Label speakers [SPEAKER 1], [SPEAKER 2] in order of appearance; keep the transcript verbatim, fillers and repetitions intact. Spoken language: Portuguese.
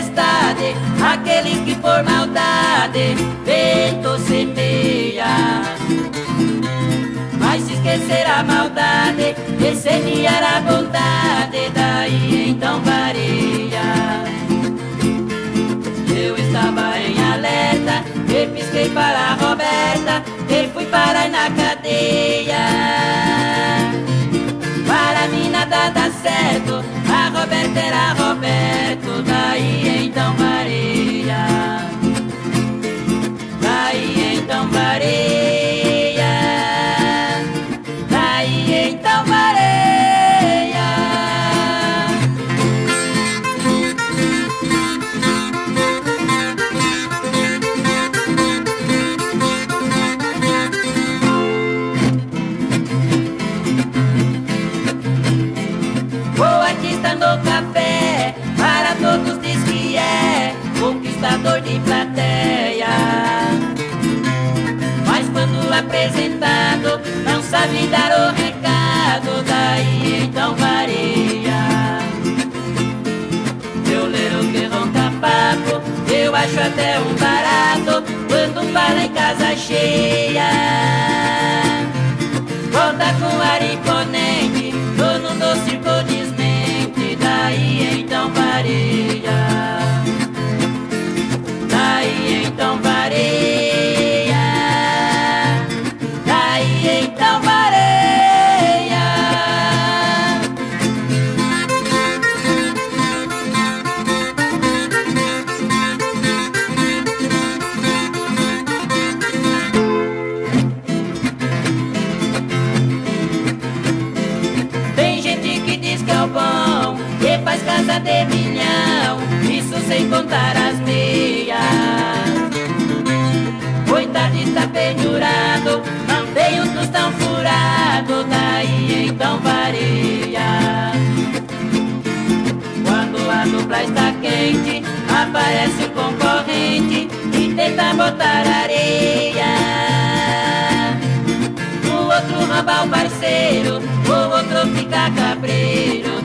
[SPEAKER 1] tempestade, aquele que por maldade vento semeia. Mas se esquecer a maldade, semear a bondade, daí então varia. Eu estava em alerta, e pisquei para a Roberta, e fui parar na cadeia. Para mim nada dá certo, a Roberta era Roberto, daí então varia. Daí então varia. Daí então varia. Vou aqui está no café, para todos diz que é conquistador de plateia. Mas quando apresentado, não sabe dar o recado, daí então varia. Violeiro que ronca papo, eu acho até um barato, quando fala em casa cheia. Volta com ar imponente, dono do circo desmente, daí então varia. Daí então varia. Daí então varia. Tem gente que diz que é o bom, que faz casa de milhão, isso sem contar as meias. Coitado está pendurado, não tem um tostão furado, daí então varia. Quando a dupla está quente, aparece o concorrente e tenta botar areia. O outro rouba o parceiro, o outro fica cabreiro,